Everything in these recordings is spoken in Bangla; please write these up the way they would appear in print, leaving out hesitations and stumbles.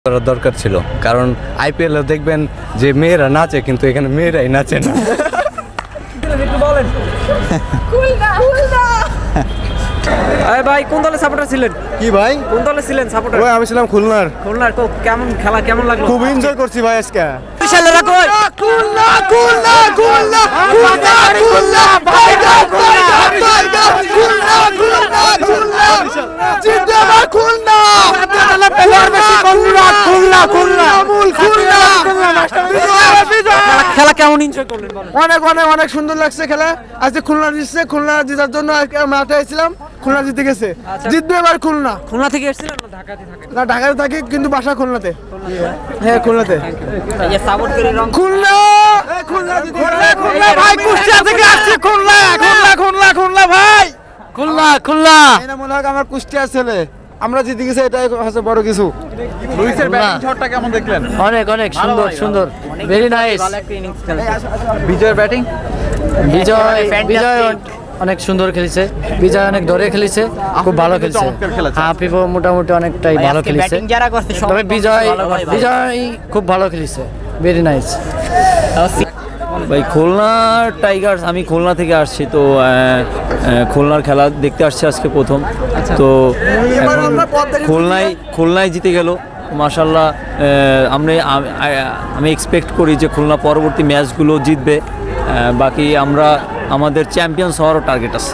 করার দরকার ছিল, কারণ আইপিএল এ দেখবেন যে মেয়েরা নাচে কিন্তু এখানে মেয়েরাই নাচে না। ভাই কোন দলের সাপোর্টার ছিলেন? কি ভাই? কোন দলে ছিলেন সাপোর্টার? ওই আমি ছিলাম খুলনার। খুলনার কেমন খেলা কেমন লাগলো? খুব এনজয় করছি ভাই আজকে। বিশালেরা কই? Khulna Khulna Khulna Khulna Khulna tiger tiger tiger Khulna Khulna Khulna জিন্দাবাদ খুলনা তাহলে প্লেয়ার বেশি খুলনা খুলনা খুলনা মূল খুলনা খেলা কেমন এনজয় করলেন বলেন? অনেক অনেক অনেক সুন্দর লাগছে খেলা। আজকে খুলনা জিতছে, খুলনা জেতার জন্য মাঠে এসেছিলাম, খুলনা জিতে গেছে। জিতবে এবার খুলনা। খুলনা থেকে এসেছিলেন না ঢাকাতে থাকেন? না ঢাকাতে থাকি কিন্তু বাসা খুলনাতে। হ্যাঁ খুলনাতে। এই সাপোর্ট করে রং খুলনা খুলনা খুলনা ভাই কুষ্টিয়া থেকে আসছে। খুলনা খুলনা খুলনা খুলনা ভাই খুলনা খুলনা এটা মনে হয় আমার কুষ্টিয়ার ছেলে। আমরা জিতে গেছি, এটাই হচ্ছে বড় কিছু। লুইসের ব্যাটিং শটটা কেমন দেখলেন? অনেক অনেক সুন্দর সুন্দর, ভেরি নাইস। ভালো একটা ইনিংস খেলেছে। বিজয়ের ব্যাটিং বিজয় অনেক সুন্দর খেলেছে, বিজয় অনেক ধরে খেলেছে, খুব ভালো খেলছে। হাফিফও মোটামুটি অনেকটাই ভালো খেলেছে, ব্যাটিং যারা করছে তবে বিজয় খুব ভালো খেলেছে, ভেরি নাইস। ভাই খুলনা টাইগার্স, আমি খুলনা থেকে আসছি, তো খুলনার খেলা দেখতে আসছি আজকে প্রথম। তো এখন খুলনায় জিতে গেল মাশাল্লাহ। আমি এক্সপেক্ট করি যে খুলনা পরবর্তী ম্যাচগুলো জিতবে। বাকি আমরা আমাদের চ্যাম্পিয়ন্স হওয়ারও টার্গেট আছে।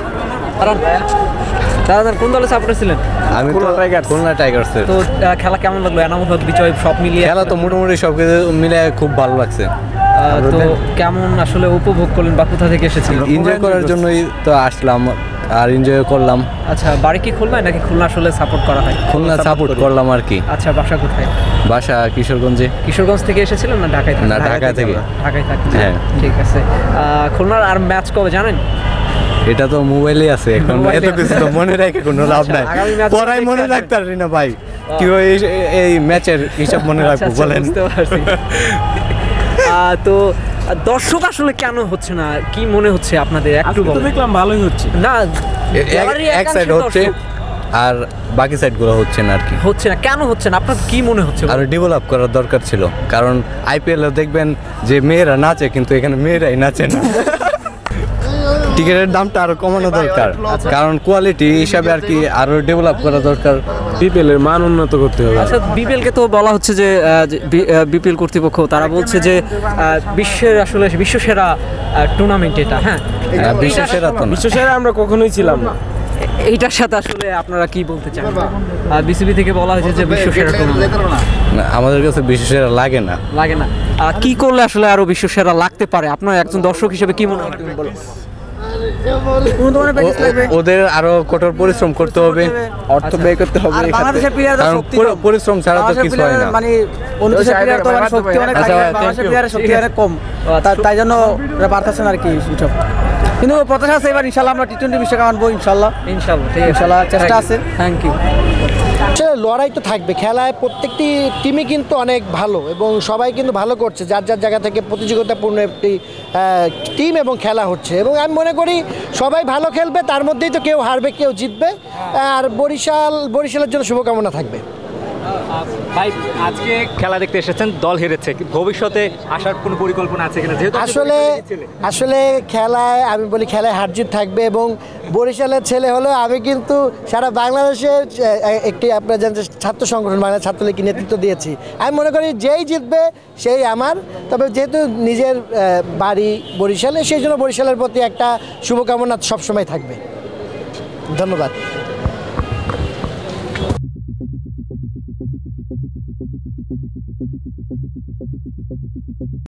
দাদা কোন দলের সাপোর্টার ছিলেন? আমি খুলনা টাইগার্সের। তো খেলা কেমন লাগলো? এনামুল হক বিজয় সব মিলিয়ে খেলা তো মোটামুটি সব কিছু মিলে খুব ভালো লাগছে। তো কেমন আসলে উপভোগ করলেন বা কোথা থেকে এসেছিলেন? এনজয় করার জন্যই তো আসলাম আর এনজয় করলাম। আচ্ছা, বাড়ি কি খুলনায় নাকি খুলনা আসলে সাপোর্ট করা হয়? খুলনা সাপোর্ট করলাম আর কি। আচ্ছা, বাসা কোথায়? বাসা কিশোরগঞ্জে। কিশোরগঞ্জ থেকে এসেছিলেন না ঢাকায় থাকেন? না, ঢাকা থেকে। ঢাকায় থাকেন, হ্যাঁ। ঠিক আছে। খুলনার আর ম্যাচ কবে জানেন? এটা তো মোবাইলে আছে, এখন এত কিছু তো মনে রাখে কোনো লাভ নাই। আগামী ম্যাচ পড়াই মনে রাখতে পারি না ভাই, কিভাবে এই ম্যাচের হিসাব মনে রাখবো বলেন? বুঝতে পারছি। তো দর্শক আসলে কেন হচ্ছে না, কি মনে হচ্ছে আপনাদের? একটু বলুন। দেখলাম ভালোই হচ্ছে না, এক সাইড হচ্ছে আর বাকি সাইডগুলো হচ্ছে না আর কি। হচ্ছে না কেন হচ্ছে না আপনার কি মনে হচ্ছে? আর ডেভেলপ করার দরকার ছিল, কারণ আইপিএল এ দেখবেন যে মেয়েরা নাচে কিন্তু এখানে মেয়েরাই নাচে না। টিকিটের দামটা আরো কমানো দরকার, কারণ কোয়ালিটি হিসাবে আর কি আরো ডেভেলপ করা দরকার। বিপিএল এর মান উন্নত করতে হবে। আচ্ছা, বিপিএলকে তো বলা হচ্ছে যে বিপিএল কর্তৃপক্ষ তারা বলছে যে বিশ্বের আসলে বিশ্বসেরা টুর্নামেন্ট এটা। হ্যাঁ, বিশ্বসেরা তো না। বিশ্বসেরা আমরা কখনোই ছিলাম না। এইটার সাথে আসলে আপনারা কি বলতে চান? বিসিবি থেকে বলা হয়েছে যে বিশ্বসেরা টুর্নামেন্ট। না, আমাদের কাছে বিশ্বসেরা লাগে না। লাগে না? কি করলে আসলে আরো বিশ্বসেরা লাগতে পারে আপনার একজন দর্শক হিসেবে কি মনে হয়? ওদের আরো কঠোর পরিশ্রম করতে হবে, অর্থ ব্যয় করতে হবে। বাংলাদেশের প্লেয়াররা কারণ পরিশ্রম ছাড়া তো কিছু হয় না। মানে অন্য দেশের প্লেয়ার তো মানে শক্তি অনেক থাকে, বাংলাদেশের প্লেয়ারের শক্তি অনেক কম, তাই জন্য ওরা পারতেছে না আর কি সব। কিন্তু প্রত্যাশা আছে এবার ইনশাআল্লাহ আমরা টি-20 বিশ্বকাপ আনবো ইনশাআল্লাহ। ইনশাআল্লাহ, ঠিক আছে, ইনশাআল্লাহ চেষ্টা আছে। Thank you. লড়াই তো থাকবে খেলায়, প্রত্যেকটি টিমই কিন্তু অনেক ভালো এবং সবাই কিন্তু ভালো করছে, যার যার জায়গা থেকে প্রতিযোগিতাপূর্ণ একটি টিম এবং খেলা হচ্ছে। এবং আমি মনে করি সবাই ভালো খেলবে, তার মধ্যেই তো কেউ হারবে কেউ জিতবে। আর বরিশালের জন্য শুভকামনা থাকবে। ভাই আজকে খেলা দেখতে এসেছেন, দল হেরেছে, ভবিষ্যতে আসার কোনো পরিকল্পনা আছে কিনা? যেহেতু আসলে খেলায় আমি বলি খেলায় হার জিত থাকবে এবং বরিশালের ছেলে হলেও আমি কিন্তু সারা বাংলাদেশের একটি আপনার জানেন ছাত্র সংগঠন বাংলাদেশ ছাত্রলীগকে নেতৃত্ব দিয়েছি। আমি মনে করি যেই জিতবে সেই আমার, তবে যেহেতু নিজের বাড়ি বরিশালে সেই জন্য বরিশালের প্রতি একটা শুভকামনা সবসময় থাকবে। ধন্যবাদ।